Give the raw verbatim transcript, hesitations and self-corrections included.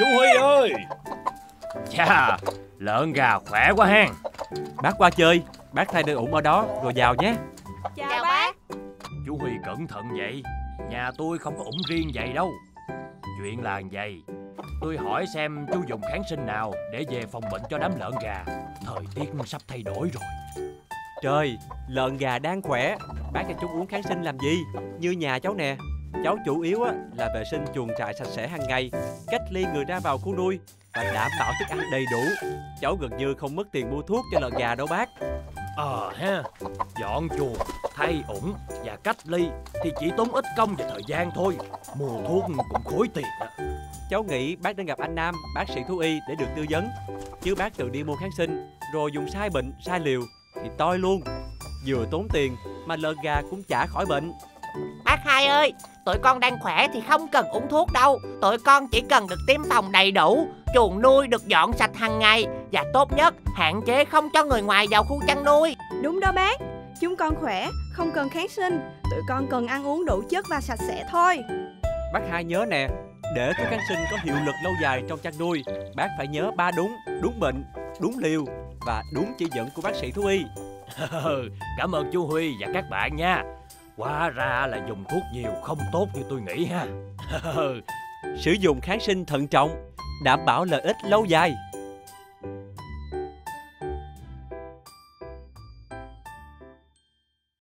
Chú Huy ơi. Chà, lợn gà khỏe quá hen. Bác qua chơi, bác thay đơn ủng ở đó rồi vào nhé. Chào, Chào bác. Chú Huy cẩn thận vậy. Nhà tôi không có ủng riêng vậy đâu. Chuyện là vậy. Tôi hỏi xem chú dùng kháng sinh nào để về phòng bệnh cho đám lợn gà. Thời tiết sắp thay đổi rồi. Trời, lợn gà đang khỏe, bác cho chúng uống kháng sinh làm gì? Như nhà cháu nè, cháu chủ yếu á, là vệ sinh chuồng trại sạch sẽ hàng ngày, cách ly người ra vào khu nuôi và đảm bảo thức ăn đầy đủ. Cháu gần như không mất tiền mua thuốc cho lợn gà đâu bác. Ờ à, ha, dọn chuồng, thay ủng và cách ly thì chỉ tốn ít công và thời gian thôi. Mua thuốc cũng khối tiền á. Cháu nghĩ bác nên gặp anh Nam, bác sĩ thú y để được tư vấn. Chứ bác tự đi mua kháng sinh rồi dùng sai bệnh, sai liều thì toi luôn. Vừa tốn tiền mà lợn gà cũng chả khỏi bệnh. Bác Hai ơi, tụi con đang khỏe thì không cần uống thuốc đâu. Tụi con chỉ cần được tiêm phòng đầy đủ, chuồng nuôi được dọn sạch hàng ngày, và tốt nhất hạn chế không cho người ngoài vào khu chăn nuôi. Đúng đó bác, chúng con khỏe, không cần kháng sinh. Tụi con cần ăn uống đủ chất và sạch sẽ thôi. Bác Hai nhớ nè, để thuốc kháng sinh có hiệu lực lâu dài trong chăn nuôi, bác phải nhớ ba đúng: đúng bệnh, đúng liều và đúng chỉ dẫn của bác sĩ thú y. Cảm ơn chú Huy và các bạn nha. Hóa ra là dùng thuốc nhiều không tốt như tôi nghĩ ha. Sử dụng kháng sinh thận trọng, đảm bảo lợi ích lâu dài.